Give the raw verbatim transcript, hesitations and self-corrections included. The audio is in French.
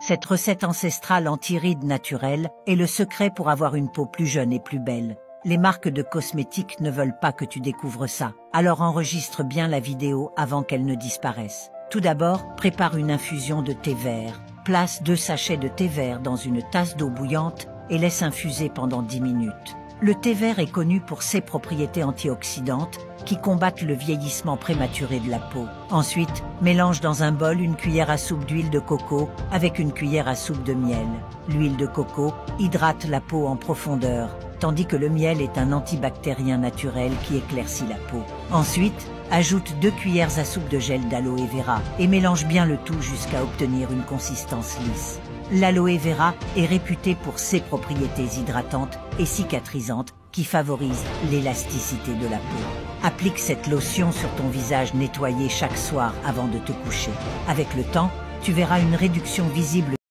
Cette recette ancestrale anti-rides naturelle est le secret pour avoir une peau plus jeune et plus belle. Les marques de cosmétiques ne veulent pas que tu découvres ça, alors enregistre bien la vidéo avant qu'elle ne disparaisse. Tout d'abord, prépare une infusion de thé vert. Place deux sachets de thé vert dans une tasse d'eau bouillante et laisse infuser pendant dix minutes. Le thé vert est connu pour ses propriétés antioxydantes qui combattent le vieillissement prématuré de la peau. Ensuite, mélange dans un bol une cuillère à soupe d'huile de coco avec une cuillère à soupe de miel. L'huile de coco hydrate la peau en profondeur, tandis que le miel est un antibactérien naturel qui éclaircit la peau. Ensuite, ajoute deux cuillères à soupe de gel d'aloe vera et mélange bien le tout jusqu'à obtenir une consistance lisse. L'aloe vera est réputé pour ses propriétés hydratantes et cicatrisantes qui favorisent l'élasticité de la peau. Applique cette lotion sur ton visage nettoyé chaque soir avant de te coucher. Avec le temps, tu verras une réduction visible